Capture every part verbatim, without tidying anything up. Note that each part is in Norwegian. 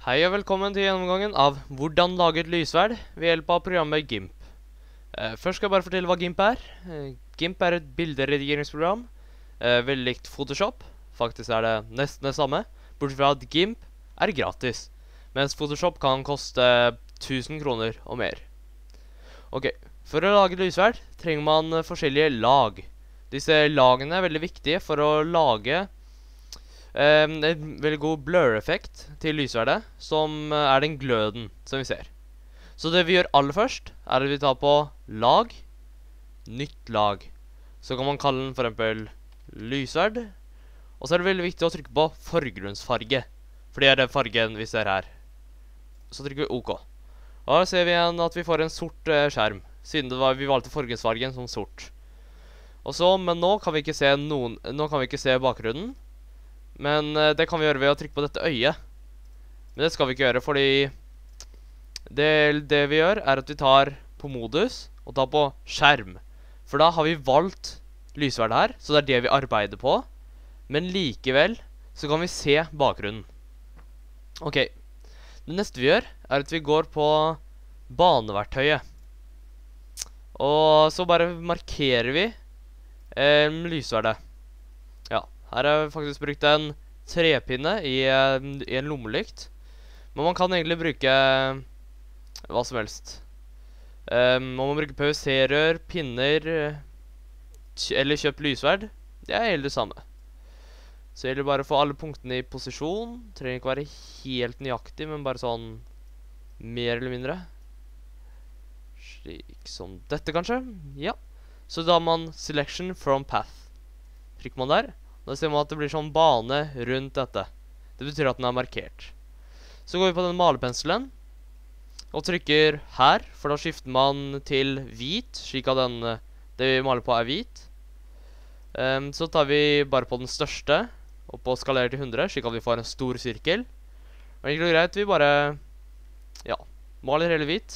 Hei og velkommen til gjennomgangen av hvordan lage et lysverd ved hjelp av programmet GIMP. Eh, først skal jeg bare fortelle hva GIMP er. Eh, GIMP er et bilderedigeringsprogram, eh, veldig likt Photoshop. Faktisk er det nesten det samme, bortsett fra at GIMP er gratis, mens Photoshop kan koste tusen kroner og mer. Ok, for å lage et lysverd trenger man eh, forskjellige lag. Disse lagene er veldig viktige for å lage Um, en veldig god blur-effekt til lysverdet, som uh, er den gløden som vi ser. Så det vi gjør aller først, er at vi tar på lag, nytt lag. Så kan man kalle den for eksempel lysverd. Og så er det veldig viktig å trykke på forgrunnsfarge, for det er den fargen vi ser her. Så trykker vi OK. Og da ser vi igjen at vi får en sort uh, skjerm, siden det var, vi valgte forgrunnsfargen som sort. Og så, men nå kan vi ikke se noen, nå kan vi ikke se bakgrunnen. Men uh, det kan vi gjøre ved å trykke på dette øyet. Men det skal vi ikke gjøre, fordi det, det vi gjør er at vi tar på modus og tar på skjerm. For da har vi valgt lysverdet her, så det er det vi arbeider på. Men likevel så kan vi se bakgrunnen. Ok, det neste vi gjør er at vi går på baneverktøyet. Og så bare markerer vi eh, lysverdet. Ja. Her har jeg faktisk brukt en trepinne i, i en lommelykt. Men man kan egentlig bruke hva som helst. Um, man må bruke P V C-rør, pinner, eller kjøpt lysverd. Det er helt det samme. Så gjelder det bare å få alle punktene i posisjon. Trenger ikke være helt nøyaktig, men bare sånn mer eller mindre. Slik som dette, kanskje. Ja. Så da har man selection from path. Trykker man der. Da ser man at det blir sånn bane rundt dette. Det betyr at den er markert. Så går vi på den malerpenselen og trykker her, for da skifter man til hvit, slik at den, det vi maler på er hvit. Um, så tar vi bare på den største, og på skalerer til hundre, slik at vi får en stor sirkel. Og egentlig greit, vi bare, ja, maler hele hvit.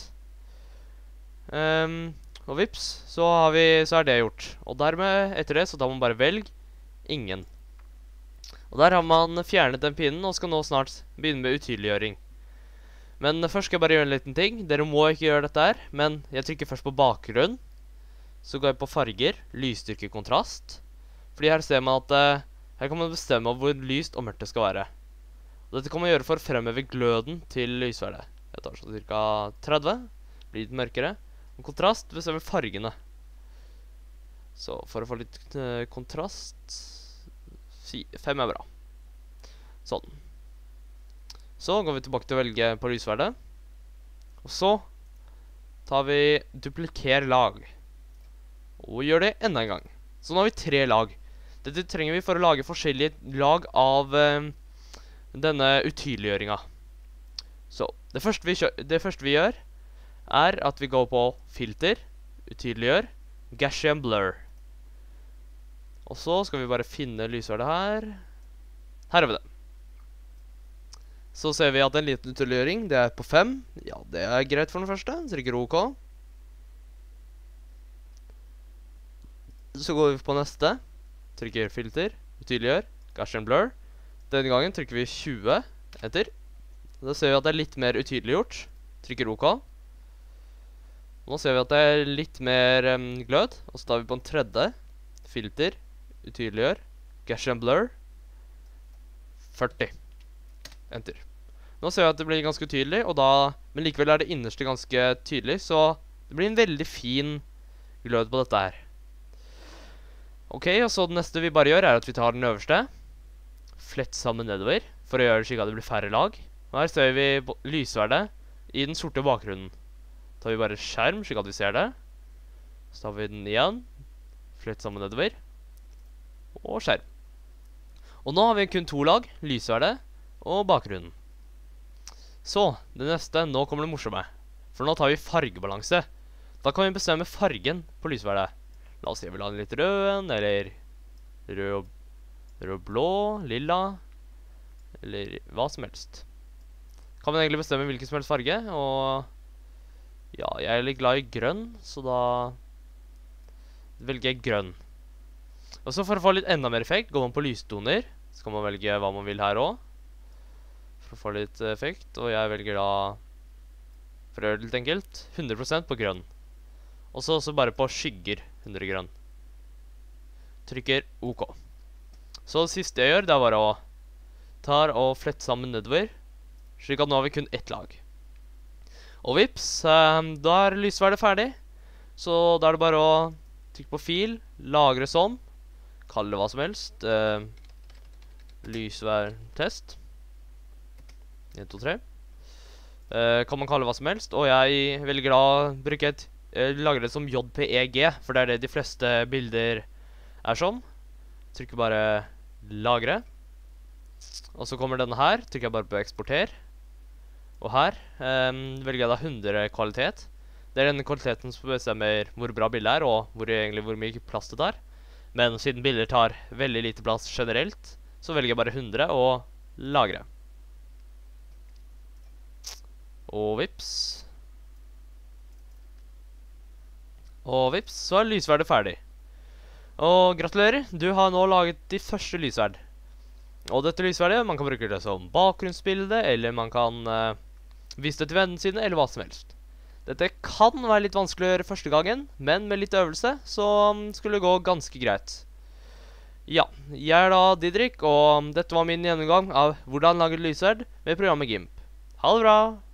Um, og vips, så, har vi, så er det gjort. Og dermed, etter det, så tar man bare velg ingen. Og der har man fjernet den pinnen, og skal nå snart begynne med utydeliggjøring. Men først skal jeg bare gjøre en liten ting. Dere må ikke gjøre dette her, men jeg trykker først på bakgrunn. Så går jeg på farger, lysstyrke, kontrast. Fordi her ser man at uh, her kan man bestemme hvor lyst og mørkt det skal være. Og dette kan man gjøre for å fremheve gløden til lysverdet. Jeg tar så cirka tretti, blir litt mørkere. Og kontrast bestemmer fargene. Så for å få litt uh, kontrast, fem er bra. Sånn. Så går vi tilbake til å velge på lysverdet. Og så tar vi dupliker lag. Og gjør det enda en gang. Så nå har vi tre lag. Dette trenger vi for å lage forskjellige lag av uh, denne utydeliggjøringa. Så det første, vi det første vi gjør er at vi går på filter, utydeliggjør, Gaussian blur. Og så skal vi bare finne lysverdet her. Her har vi det. Så ser vi at en liten utydeliggjøring, det er på fem. Ja, det er greit for den første. Trykker OK. Så går vi på neste. Trykker filter, utydeliggjør, Gaussian blur. Denne gangen trykker vi tjue etter. Da ser vi at det er litt mer utydeliggjort. Trykker OK. Nå ser vi at det er litt mer um, glød. Og så tar vi på en tredje. Filter, utydeliggjør, Gaussian blur, førti. Enter. Nå ser vi at det blir ganske tydelig, og da, men likevel er det innerste ganske tydelig, så det blir en veldig fin glød på dette her. Ok, og så det neste vi bare gjør er at vi tar den øverste, flett sammen nedover, for å gjøre det slik at det blir færre lag. Og her ser vi lysverdet i den sorte bakgrunnen. Så tar vi bare skjerm, slik at vi ser det. Så tar vi den igjen, flett sammen nedover, og skjerm. Og nå har vi kun to lag, lysverdet og bakgrunnen. Så, det neste, nå kommer det morsomme. For nå tar vi fargebalanse. Da kan vi bestemme fargen på lysverdet. La oss si vi vil ha den litt rød, eller rød, rød blå, lilla, eller hva som helst. Kan man egentlig bestemme hvilken som helst farge, og ja, jeg er litt glad i grønn, så da velger jeg grønn. Og så for å få litt enda mer effekt, går man på lystoner. Så kan man velge hva man vil her også. for å få litt effekt. Og jeg velger da, for å gjøre det litt enkelt, hundre prosent på grønn. Og så også bare på skygger hundre grønn. Trykker OK. Så det siste jeg gjør, det er bare å ta og flette sammen nedover, slik at nå har vi kun ett lag. Og vips, eh, da er lysverdet ferdig. Så da er det bare å trykke på fil, lagre som, kalle det hva som helst. Eh, lysverdtest. en, to, tre. Eh, kan man kalle det hva som helst. Og jeg velger da å bruke et, eh, lagre det som J P E G, for det er det de fleste bilder er som. Trykker bare lagre. Og så kommer denne her, trykker jeg bare på eksporter. Og her um, velger jeg da hundre kvalitet. Det er denne kvaliteten som bestemmer hvor bra bildet er, og hvor, egentlig, hvor mye plass det tar. Men siden bilder tar veldig lite plass generelt, så velger jeg bare hundre og lagre. Og vips. Og vips, så er lysverdet ferdig. Og gratulerer, du har nå laget de første lysverd. Og dette lysverdet, man kan bruke det som bakgrunnsbilde, eller man kan uh, vise det til vennene sine, eller hva som helst. Dette kan være litt vanskelig å gjøre første gangen, men med litt øvelse så um, skulle det gå ganske greit. Ja, jeg er da Didrik, og um, dette var min gjennomgang av hvordan lage lysverd med programmet GIMP. Ha det bra!